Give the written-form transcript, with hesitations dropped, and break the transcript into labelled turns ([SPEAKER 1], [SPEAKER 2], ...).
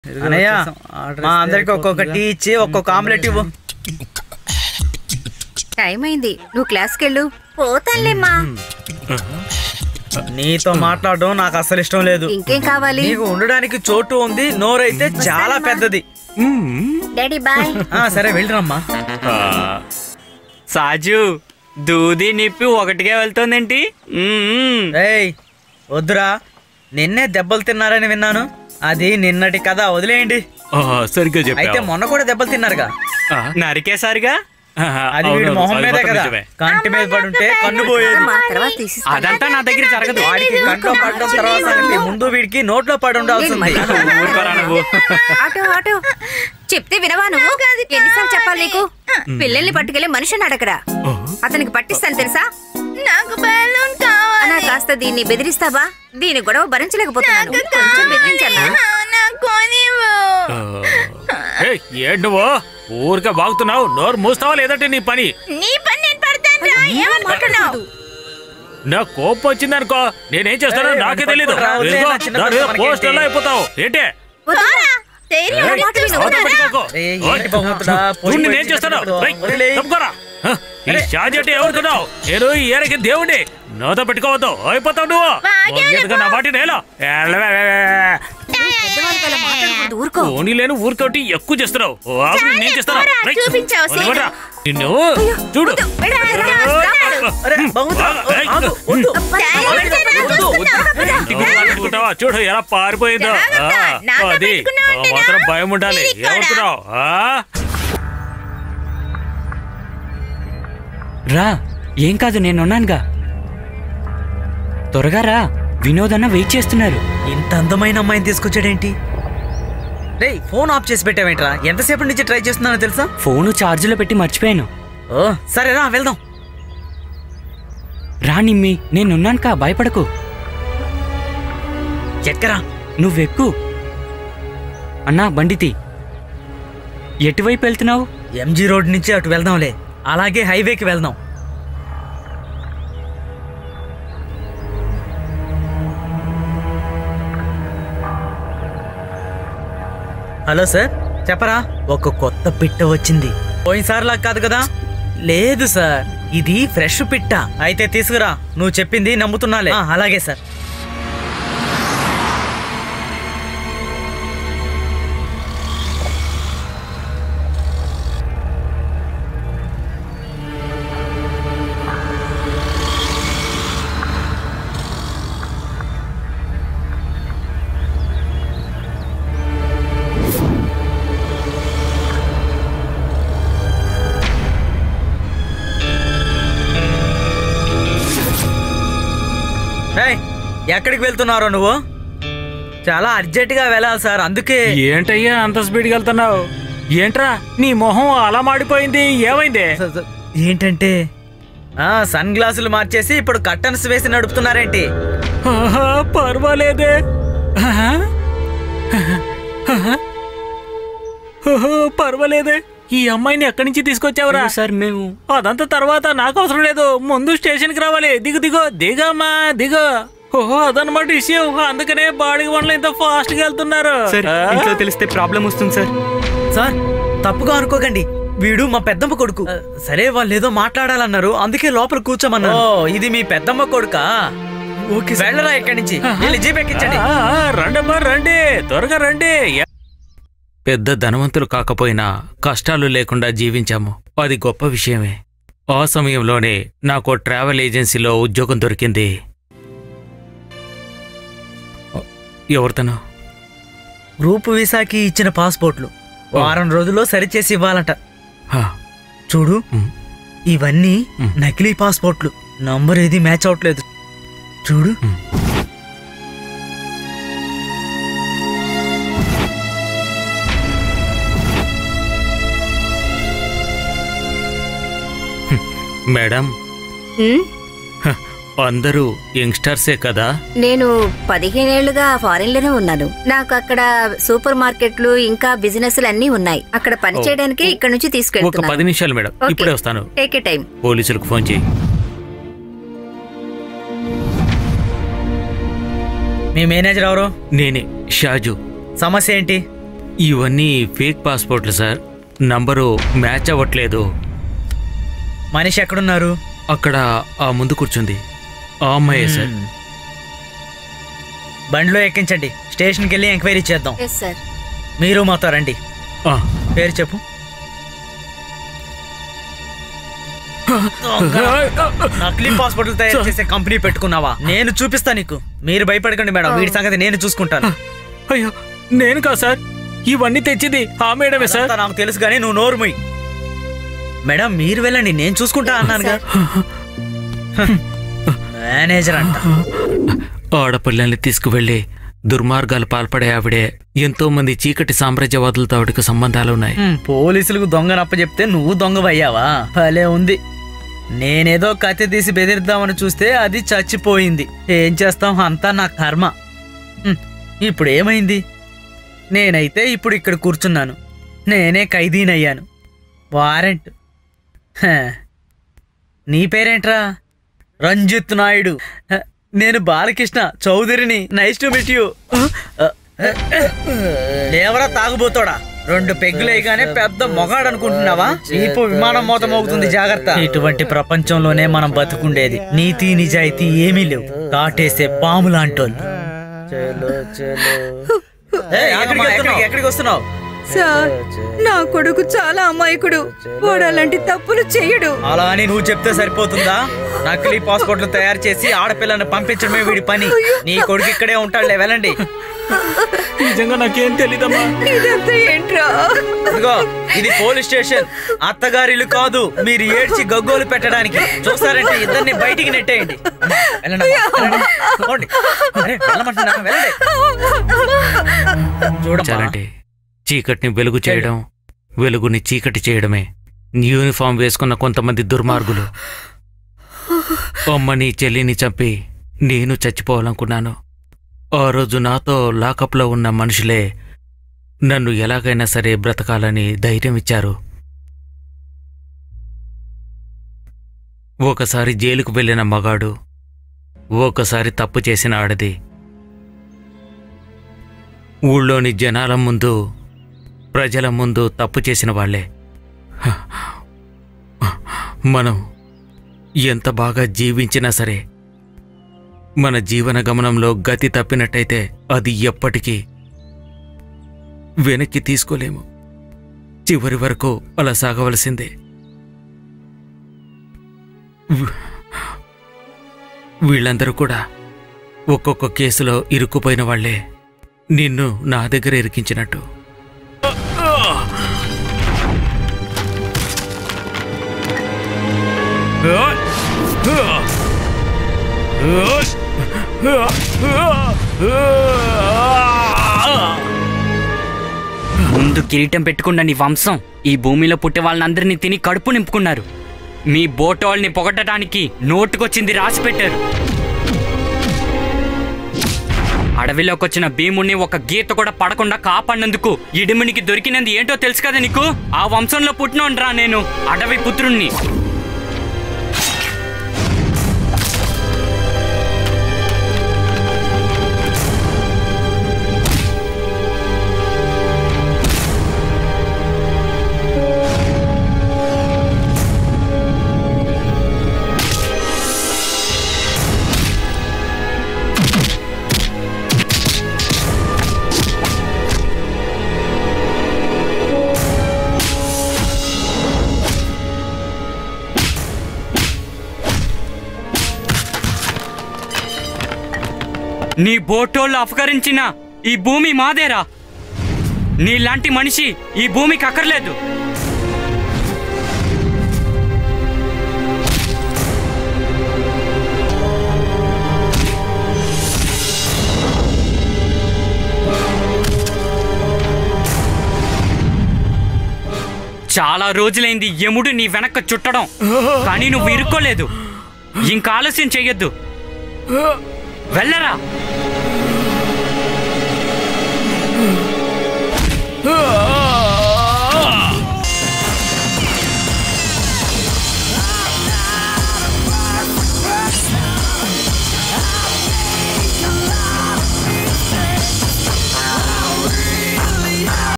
[SPEAKER 1] అన్నయ్య మా అందరికి ఒక్కొక్క టీ ఇచ్చి ఒక్కొక్క ఆమ్లెట్ ఇవ్వు.
[SPEAKER 2] టైం అయింది, నువ్వు క్లాస్కి వెళ్ళు. పోతానులేమ్మా.
[SPEAKER 1] నీతో మాట్లాడడం నాకు అసలు ఇష్టం లేదు.
[SPEAKER 2] ఇంకేం కావాలి?
[SPEAKER 1] నీకు ఉండడానికి చోటు ఉంది, నోరైతే చాలా పెద్దది.
[SPEAKER 2] Daddy bye.
[SPEAKER 1] సరే వెళ్ళిరమ్మా.
[SPEAKER 3] సాజు దూది నిప్పి ఒకటిగా వెళ్తోందేంటి?
[SPEAKER 1] వద్దురా, నిన్నే దెబ్బలు తిన్నారని విన్నాను. అది నిన్నటి కథ, వదిలేయండి.
[SPEAKER 3] సరిగ్గా చెప్పు.
[SPEAKER 1] అయితే మొన్న కూడా దెబ్బలు తిన్నారుగా.
[SPEAKER 3] నరికేసారిగా.
[SPEAKER 1] అది వీడి మొహం మీదే కదా, కంటి మీద పడుంటే కన్ను పోయేది.
[SPEAKER 3] అదంతా నా దగ్గర జరగదు.
[SPEAKER 1] వాడికి కంట్లో పడడం తర్వాత ముందు వీడికి నోట్లో పడి ఉండాల్సింది.
[SPEAKER 2] ఆటో ఆటో చెప్తే వినవా నువ్వు? ఎన్నిసార్లు చెప్పాలి నీకు? పిల్లల్ని పట్టుకెళ్ళి మనిషిని అడగరా. అతనికి పట్టిస్తాను తెలుసా? నాకు బెలూన్ కావాలి. కాస్త దీన్ని బెదిరిస్తావా? దీని గొడవ భరించలేకపోతున్నాను. కొంచెం బెదిరించన్నా.
[SPEAKER 3] ఏంటి నువ్వు ఊరికే బాగుతున్నావు? నోరు మూస్తావా లేదంటే నీ పని? నా కోపం వచ్చిందనుకో నేనేం చేస్తానో నాకే తెలీదు. పోస్టర్లో అయిపోతావు ఏంటే? నేనేం చేస్తాను? ఎవరుతున్నావు? నేను ఈ ఏరకి దేవుడి నోతో పెట్టుకోవద్దు, అయిపోతావు నువ్వు. నా వాటి నేల ఓనీ లేని ఊరికోటి ఎక్కువ చేస్తున్నావు. నేను చేస్తాను నిన్ను చూడు. చూడు ఎలా పారిపోయిందో. అది మాత్రం భయం ఉండాలి. ఏమవుతున్నావు?
[SPEAKER 4] రా, ఏం కాదు, నేనున్నానుగా. త్వరగా రా, వినోద్ అన్న వెయిట్ చేస్తున్నారు.
[SPEAKER 1] ఇంత అందమైన అమ్మాయిని తీసుకొచ్చాడేంటి? రే, ఫోన్ ఆఫ్ చేసి పెట్టావేంట్రా? ఎంతసేపటి నుంచి ట్రై చేస్తున్నానో తెలుసా?
[SPEAKER 4] ఫోను ఛార్జీలో పెట్టి మర్చిపోయాను.
[SPEAKER 1] ఓ సరే రా, వెళ్దాం.
[SPEAKER 4] రా నిమ్మి, నేనున్నానుకా, భయపడకు.
[SPEAKER 1] ఎక్కరా?
[SPEAKER 4] నువ్వెక్కు. అన్నా బండితి. ఎటువైపు వెళ్తున్నావు?
[SPEAKER 1] ఎంజీ రోడ్ నుంచి అటు వెళ్దాంలే. అలాగే హైవేకి వెళ్దాం. హలో సార్, చెప్పరా? ఒక కొత్త పిట్ట వచ్చింది. పోయినసారిలా కాదు కదా? లేదు సార్, ఇది ఫ్రెష్ పిట్ట. అయితే తీసుకురా, నువ్వు చెప్పింది నమ్ముతున్నాలే. అలాగే సార్. ఎక్కడికి వెళ్తున్నారో నువ్వు? చాలా అర్జెంటుగా వెళ్ళాలి సార్, అందుకే.
[SPEAKER 3] ఏంటయ్యా అంత స్పీడ్గా వెళ్తున్నావు? ఏంట్రా నీ మొహం అలా మాడిపోయింది? ఏమైంది?
[SPEAKER 1] ఏంటంటే సన్ గ్లాసులు మార్చేసి ఇప్పుడు కర్టన్స్ వేసి నడుపుతున్నారేంటి?
[SPEAKER 3] పర్వాలేదే, పర్వాలేదే. ఈ అమ్మాయిని ఎక్కడి నుంచి తీసుకొచ్చావురా?
[SPEAKER 4] సార్ మేము
[SPEAKER 3] అదంతా తర్వాత, నాకు అవసరం లేదు. ముందు స్టేషన్ కి రావాలి. దిగు దిగమ్మా దిగు. ఓహో అదనమాట విషయం. అందుకనే బాడీ వన్లు ఇంత ఫాస్ట్ గా వెళ్తున్నారు.
[SPEAKER 4] ఇంట్లో తెలిస్తే ప్రాబ్లం వస్తుంది సార్.
[SPEAKER 1] సార్ తప్పుగా అనుకోకండి, వీడు మా పెద్దమ్మ కొడుకు. సరే, వాళ్ళు ఏదో మాట్లాడాలన్నారు, అందుకే లోపల కూర్చోమన్నారు. ఇది మీ పెద్దమ్మ కొడుకా? ఓకే, వెళ్ళరా ఇక్కడి నుంచి. జీప్ ఎక్కించండి.
[SPEAKER 3] రండమ్మా రండి, త్వరగా రండి. పెద్ద ధనవంతులు కాకపోయినా కష్టాలు లేకుండా జీవించాము, అది గొప్ప విషయమే. ఆ సమయంలోనే నాకు ట్రావెల్ ఏజెన్సీలో ఉద్యోగం దొరికింది. ఎవరితను?
[SPEAKER 1] గ్రూప్ వీసాకి ఇచ్చిన పాస్పోర్ట్లు వారం రోజుల్లో సరిచేసి ఇవ్వాలంట. చూడు, ఇవన్నీ నకిలీ పాస్పోర్ట్లు. నంబర్ ఏది మ్యాచ్ అవట్లేదు. చూడు.
[SPEAKER 3] మేడం, అందరూ యంగ్స్టర్సే కదా?
[SPEAKER 2] నేను 15 ఏళ్లుగా ఫారిన్ లోనే ఉన్నాను. నాకు అక్కడ సూపర్ మార్కెట్లు ఇంకా బిజినెస్లు అన్ని ఉన్నాయి. అక్కడ పని చేయడానికి ఇక్కడ నుంచి తీసుకెళ్తున్నాను.
[SPEAKER 3] ఒక 10 నిమిషాలు మేడం, ఇప్పుడే వస్తాను.
[SPEAKER 2] Take a time.
[SPEAKER 3] పోలీసులకు ఫోన్ చేయి.
[SPEAKER 1] మీ మేనేజర్ ఎవరు?
[SPEAKER 3] నేనే, షాజు.
[SPEAKER 1] సమస్య ఏంటి?
[SPEAKER 3] ఇవన్నీ ఫేక్ పాస్పోర్ట్లు సార్. నంబరు మ్యాచ్ అవ్వట్లేదు.
[SPEAKER 1] మనిషి ఎక్కడున్నారు?
[SPEAKER 3] అక్కడ ఆ ముందు కూర్చుంది ఆ అమ్మాయే సార్.
[SPEAKER 1] బండిలో ఎక్కించండి, స్టేషన్కి వెళ్ళి ఎంక్వైరీ చేద్దాం.
[SPEAKER 2] Yes sir.
[SPEAKER 1] మీరు మాతో రండి.
[SPEAKER 3] ఆ,
[SPEAKER 1] పేరు చెప్పు. నకిలీ పాస్పోర్ట్లు తయారు చేసే కంపెనీ పెట్టుకున్నావా? నేను చూపిస్తా నీకు. మీరు భయపడకండి మేడం, వీడి సంగతి నేను చూసుకుంటాను.
[SPEAKER 3] అయ్యో నేను కాదు సార్, ఇవన్నీ తెచ్చింది ఆ మేడమే సార్.
[SPEAKER 1] అదంతా నాకు తెలుసు కానీ నువ్వు నోరు మూయి. మేడం మీరు వెళ్ళండి, నేను చూసుకుంటా అన్నానుగా. మేనేజర్ అంట.
[SPEAKER 3] ఆడపిల్లల్ని తీసుకువెళ్ళి దుర్మార్గాలు పాల్పడే ఆవిడే. ఎంతో మంది చీకటి సామ్రాజ్యవాదులతో ఆవిడకి సంబంధాలున్నాయి.
[SPEAKER 1] పోలీసులకు దొంగనప్ప చెప్తే నువ్వు దొంగవయ్యావా? భలే ఉంది. నేనేదో కత్తి తీసి బెదిరిద్దామని చూస్తే అది చచ్చిపోయింది. ఏం చేస్తాం, అంతా నా కర్మ. ఇప్పుడు ఏమైంది? నేనైతే ఇప్పుడు ఇక్కడ కూర్చున్నాను. నేనే ఖైదీనయ్యాను. వారెంట్. నీ పేరేంట్రా? రంజిత్ నాయుడు. నేను బాలకృష్ణ చౌదరిని. Nice to meet you. లేవరా తాగుబోతాడా? 2 పెగ్గులేగానే పెద్ద మొగాడు అనుకుంటున్నావా? ఇప్పుడు విమానం మోత మోగుతుంది, జాగ్రత్త. ఇటువంటి ప్రపంచంలోనే మనం బతుకుండేది. నీతి నిజాయితీ ఏమీ లేవు. కాటేసే పాము లాంటోళ్ళు. ఎక్కడికి వస్తున్నావు?
[SPEAKER 2] సార్, నా కొడుకు చాలా అమాయకుడు. వాడు అలాంటి తప్పులు చెయ్యడు.
[SPEAKER 1] అలా అని నువ్వు చెప్తే సరిపోతుందా? నకిలీ పాస్పోర్ట్లు తయారు చేసి ఆడపిల్లని పంపించడమే వీడి పని. నీ కొడుకు ఇక్కడే ఉంటాడులే, వెళ్ళండి.
[SPEAKER 3] నిజంగా నాకేం తెలీదమ్మా.
[SPEAKER 2] ఇదంతా ఏంట్రా?
[SPEAKER 1] ఇదిగో ఇది పోలీస్ స్టేషన్, అత్తగారిలు కాదు. మీరు ఏడ్చి గగ్గోలు పెట్టడానికి. చూస్తారంటే ఇద్దరిని బయటికి నెట్టేయండి.
[SPEAKER 3] చూడండి, చీకటిని వెలుగు చేయడం, వెలుగుని చీకటి చేయడమే యూనిఫామ్ వేసుకున్న కొంతమంది దుర్మార్గులు. అమ్మని చెల్లిని చంపి నేను చచ్చిపోవాలనుకున్నాను. ఆ రోజు నాతో లాకప్లో ఉన్న మనుషులే నన్ను ఎలాగైనా సరే బ్రతకాలని ధైర్యం ఇచ్చారు. ఒకసారి జైలుకు వెళ్ళిన మగాడు, ఒకసారి తప్పు చేసిన ఆడది. ఊళ్ళోని జనాల ముందు, ప్రజల ముందు తప్పు చేసిన వాళ్లే. మనం ఎంత బాగా జీవించినా సరే మన జీవన గమనంలో గతి తప్పినట్టయితే అది ఎప్పటికీ వెనక్కి తీసుకోలేము. చివరి వరకు అలా సాగవలసిందే. వీళ్ళందరూ కూడా ఒక్కొక్క కేసులో ఇరుక్కుపోయిన వాళ్లే. నిన్ను నా దగ్గర ఇరికించినట్టు.
[SPEAKER 4] ముందు కిరీటం పెట్టుకున్న నీ వంశం ఈ భూమిలో పుట్టే వాళ్ళందరినీ తిని కడుపు నింపుకున్నారు. మీ బోటోల్ని పొగట్టడానికి నోటుకొచ్చింది రాసి పెట్టారు. అడవిలోకి వచ్చిన భీముణ్ణి ఒక గీత కూడా పడకుండా కాపాడినందుకు ఇడిమునికి దొరికినంది ఏంటో తెలుసు కదా నీకు? ఆ వంశంలో పుట్టినోండ్రా నేను, అడవి పుత్రుణ్ణి. నీ బోటోళ్ళు అపహరించిన ఈ భూమి మాదేరా. నీలాంటి మనిషి ఈ భూమికి అక్కర్లేదు. చాలా రోజులైంది యముడు నీ వెనక చుట్టడం, కానీ నువ్వు ఇరుక్కోలేదు. ఇంకా ఆలస్యం చెయ్యొద్దు, వెళ్ళరా.